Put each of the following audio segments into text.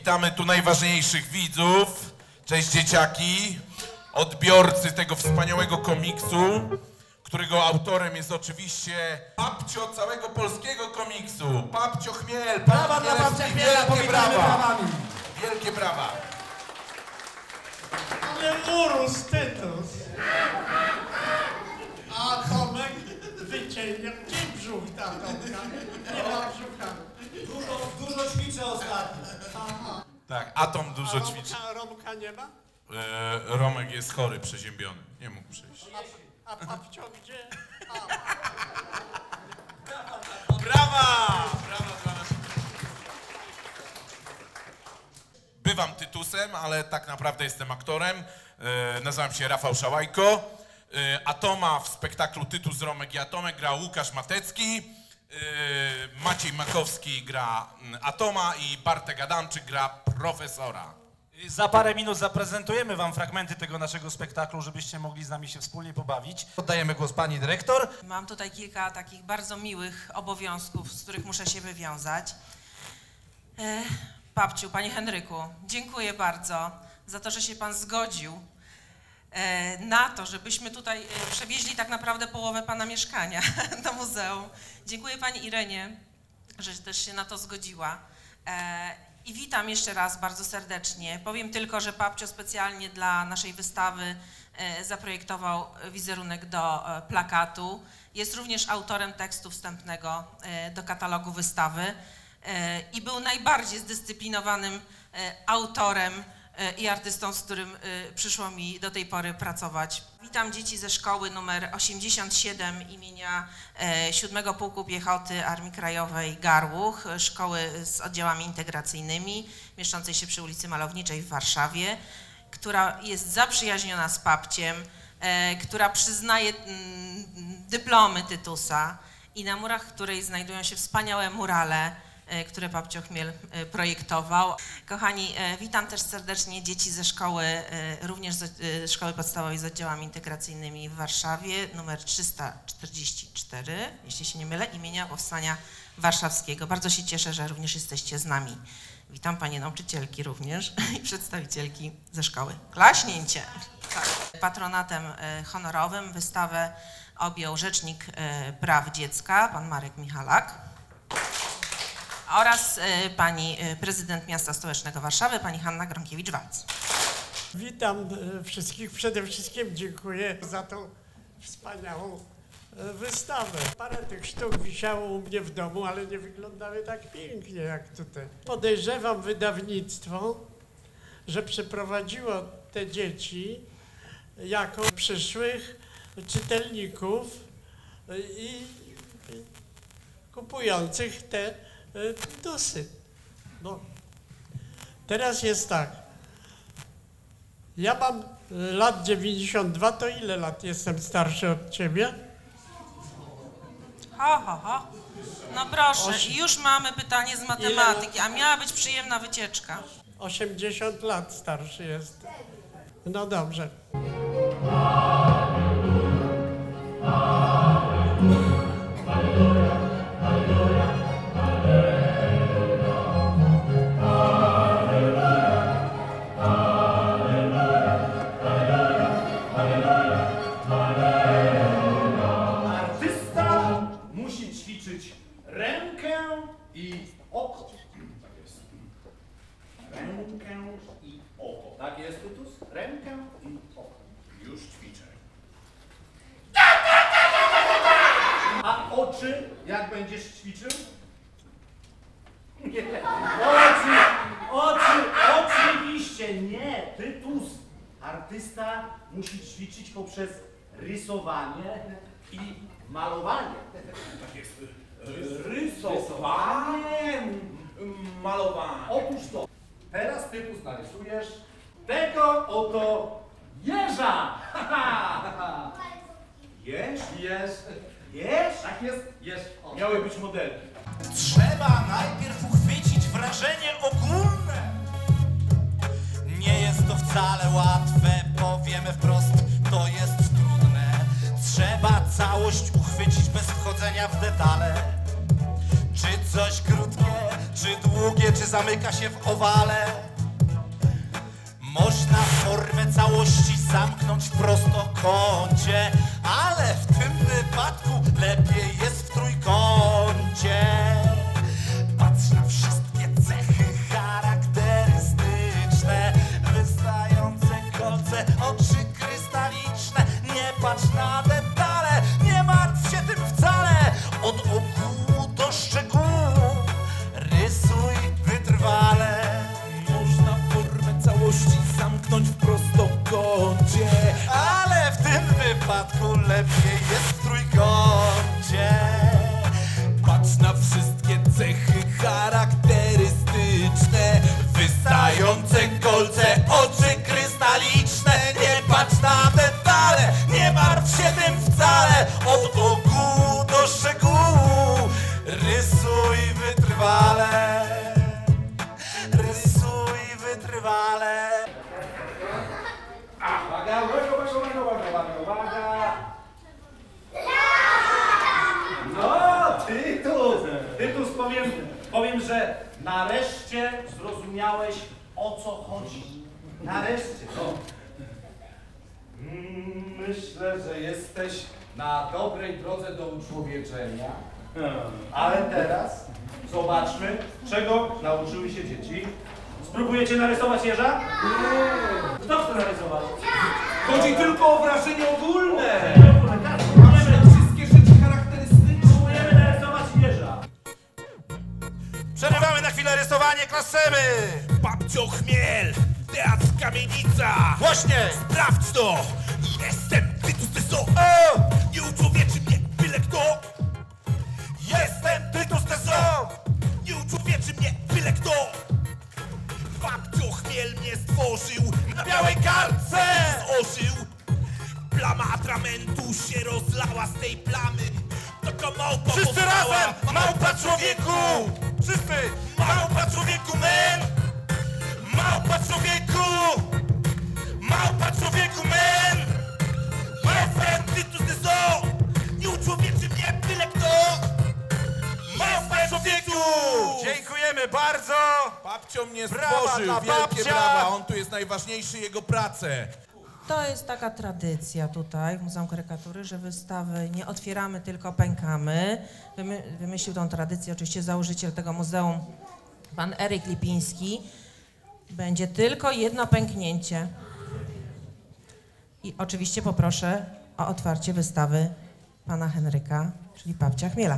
Witamy tu najważniejszych widzów. Cześć dzieciaki, odbiorcy tego wspaniałego komiksu, którego autorem jest oczywiście Papcio całego polskiego komiksu. Papcio Chmiel. Brawa dla Papcia Chmiela, powitamy brawami. Wielkie brawa. Ale urósł tytus. A Tomek wycięgnie brzuch ta Tomka. Nie ma brzucha. Dużo ćwiczę ostatnio. Aha. Tak, Atom dużo ćwiczy. Romka nie ma? Romek jest chory, przeziębiony. Nie mógł przyjść. A Papcio gdzie? Brawa! Brawa dla nas. Bywam tytusem, ale tak naprawdę jestem aktorem. Nazywam się Rafał Szałajko. Atoma w spektaklu Tytus, Romek i Atomek gra Łukasz Matecki. Maciej Makowski gra Atoma i Bartek Adamczyk gra profesora. Za parę minut zaprezentujemy wam fragmenty tego naszego spektaklu, żebyście mogli z nami się wspólnie pobawić. Oddajemy głos pani dyrektor. Mam tutaj kilka takich bardzo miłych obowiązków, z których muszę się wywiązać. Papciu, panie Henryku, dziękuję bardzo za to, że się pan zgodził na to, żebyśmy tutaj przewieźli tak naprawdę połowę pana mieszkania do muzeum. Dziękuję pani Irenie, że też się na to zgodziła. I witam jeszcze raz bardzo serdecznie. Powiem tylko, że Papcio specjalnie dla naszej wystawy zaprojektował wizerunek do plakatu. Jest również autorem tekstu wstępnego do katalogu wystawy i był najbardziej zdyscyplinowanym autorem i artystą, z którym przyszło mi do tej pory pracować. Witam dzieci ze szkoły numer 87 imienia 7 Pułku Piechoty Armii Krajowej Garłuch, szkoły z oddziałami integracyjnymi, mieszczącej się przy ulicy Malowniczej w Warszawie, która jest zaprzyjaźniona z Papciem, która przyznaje dyplomy Tytusa i na murach której znajdują się wspaniałe murale, które Papcio Chmiel projektował. Kochani, witam też serdecznie dzieci ze szkoły, również z szkoły podstawowej z oddziałami integracyjnymi w Warszawie, numer 344, jeśli się nie mylę, imienia Powstania Warszawskiego. Bardzo się cieszę, że również jesteście z nami. Witam panie nauczycielki również i przedstawicielki ze szkoły. Klaśnięcie! Tak. Patronatem honorowym wystawę objął Rzecznik Praw Dziecka, pan Marek Michalak, oraz pani prezydent miasta stołecznego Warszawy, pani Hanna Gronkiewicz-Walc. Witam wszystkich. Przede wszystkim dziękuję za tą wspaniałą wystawę. Parę tych sztuk wisiało u mnie w domu, ale nie wyglądały tak pięknie jak tutaj. Podejrzewam wydawnictwo, że przeprowadziło te dzieci jako przyszłych czytelników i kupujących te Tytusy. No. Teraz jest tak. Ja mam lat 92, to ile lat jestem starszy od ciebie? Ho. No proszę, już mamy pytanie z matematyki, a miała być przyjemna wycieczka. 80 lat starszy jest. No dobrze. Rękę i oko. Tak jest. Rękę i oko. Tak jest, Tytus? Rękę i oko. Już ćwiczę. A oczy jak będziesz ćwiczył? Nie. Oczy, oczywiście nie. Tytus. Artysta musi ćwiczyć poprzez rysowanie i malowanie. Tak jest. Rysowanie, malowanie. Otóż to, teraz Tytus narysujesz tego oto jeża. Jeż? Jeż? Tak jest? Jeż. Miały być modelki. Trzeba najpierw uchwycić wrażenie ogólne. Nie jest to wcale łatwe, powiemy wprost, to jest trudne. Trzeba całość uchwycić bez wchodzenia w detale. Czy coś krótkie, czy długie, czy zamyka się w owale. formę całości zamknąć w prostokącie, ale w tym wypadku lepiej jest w trójkącie. Patrz na wszystkie cechy charakterystyczne, wystające kolce, oczy krystaliczne. Nie patrz na detale, nie martw się tym wcale. Od ogółu do szczegółu rysuj wytrwale. Można formę całości zamknąć w prostokącie, Ale w tym wypadku lepiej jest w trójkącie. patrz na wszystkie cechy charakterystyczne, Wystające kolce, oczy krystaliczne. Nie patrz na detale, nie martw się tym wcale. Od ogółu do szczegółu rysuj wytrwale. Rysuj wytrwale. Uwaga, uwaga. No, Tytus, powiem, że nareszcie zrozumiałeś, o co chodzi. Nareszcie, no. Myślę, że jesteś na dobrej drodze do uczłowieczenia. Ale teraz zobaczmy, czego nauczyły się dzieci. Spróbujecie narysować jeża? Nie. Kto chce narysować? chodzi tylko o wrażenie ogólne. Mamy Wszystkie rzeczy charakterystyczne. Spróbujemy narysować jeża. Przerywamy na chwilę rysowanie, klasemy! Babcio Chmiel, teatr Kamienica. Głośnie! Sprawdź to! Jestem Tytus Teso. O! Nie uczłowieczy mnie byle kto. Jestem Tytus Teso! Nie uczłowieczy mnie byle kto. Babcio Chmiel mnie stworzył Na białej kartce! Ożył. Plama atramentu się rozlała z tej plamy. Taka małpa Wszyscy powstała. razem! Małpa człowieku! Wszyscy! Małpa człowieku, men! Małpa człowieku! Małpa człowieku, men! Jestem Tytus Teso. Nie uczłowieczy mnie byle kto. Małpa człowieku! Dziękujemy bardzo! Babcio mnie Brawa stworzył, dla wielkie babcia! brawa, on tu jest najważniejszy, jego prace. To jest taka tradycja tutaj w Muzeum Karykatury, że wystawy nie otwieramy, tylko pękamy. Wymyślił tą tradycję oczywiście założyciel tego muzeum, pan Eryk Lipiński. Będzie tylko jedno pęknięcie. I oczywiście poproszę o otwarcie wystawy pana Henryka, czyli Babcia Chmiela.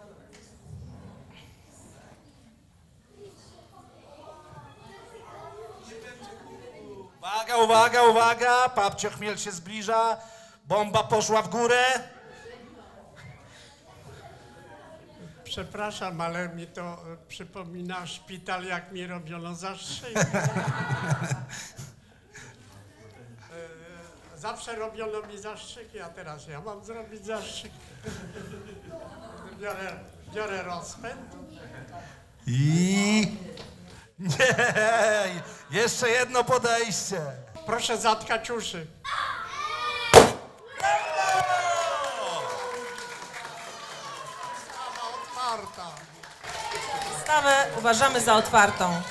Uwaga, uwaga, uwaga! Babcio Chmiel się zbliża. Bomba poszła w górę. Przepraszam, ale mi to przypomina szpital, jak mi robiono zastrzyk. Zawsze robiono mi zastrzyki, a teraz ja mam zrobić zastrzyk. Biorę rozpęd. I... Nie! Jeszcze jedno podejście. Proszę zatkać uszy. Wystawa otwarta. Wystawę uważamy za otwartą.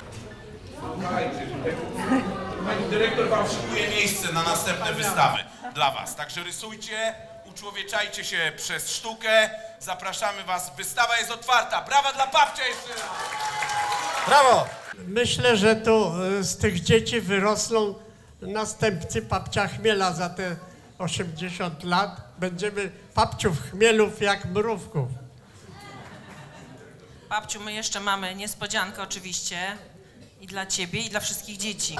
Pani dyrektor wam szykuje miejsce na następne wystawy dla was. Także rysujcie, uczłowieczajcie się przez sztukę. Zapraszamy was, wystawa jest otwarta. Brawa dla babcia jeszcze raz! Brawo! Myślę, że tu z tych dzieci wyrosną następcy Babcia Chmiela za te 80 lat. Będziemy babciów chmielów jak mrówków. Babciu, my jeszcze mamy niespodziankę oczywiście i dla ciebie, i dla wszystkich dzieci.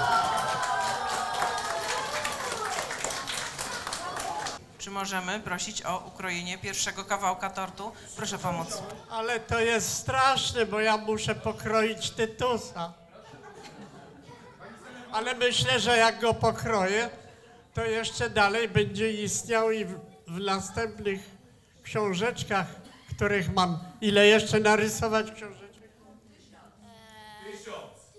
Czy możemy prosić o ukrojenie pierwszego kawałka tortu? Proszę pomóc. Ale to jest straszne, bo ja muszę pokroić Tytusa. Ale myślę, że jak go pokroję, to jeszcze dalej będzie istniał i w następnych książeczkach, których mam. Ile jeszcze narysować książeczek? 1000.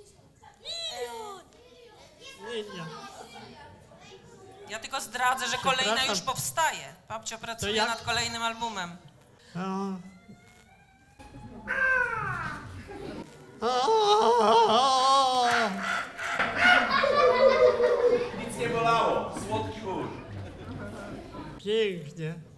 Nie. Ja tylko zdradzę, że kolejna Przepraszam. już powstaje. Babcia pracuje jak? nad kolejnym albumem. O, Pięknie.